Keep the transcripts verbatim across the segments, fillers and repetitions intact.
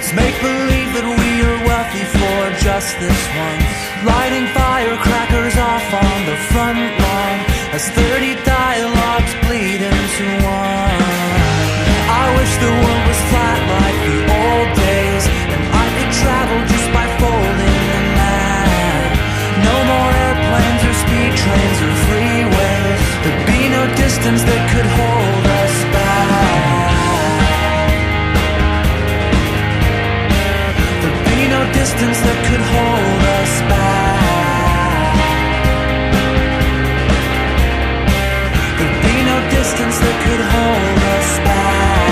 Let's make believe that we are wealthy for just this once. Lighting firecrackers off on the front lawn as thirty dialogues bleed into one. I wish the world was flat like the old days, and I could travel just by folding the map. No more airplanes or speed trains or freeways. There'd be no distance that could hold us back. There'd be no distance that could hold us back. There'd be no distance that could hold us back.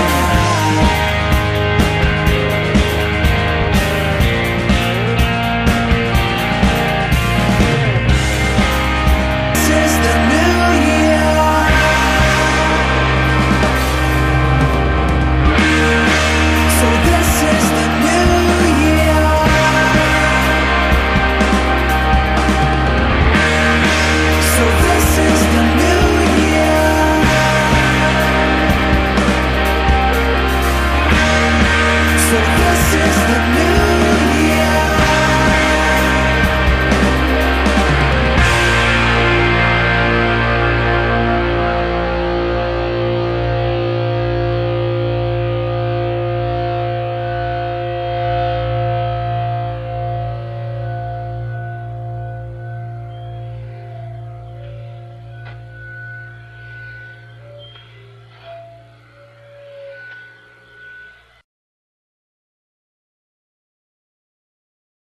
This is the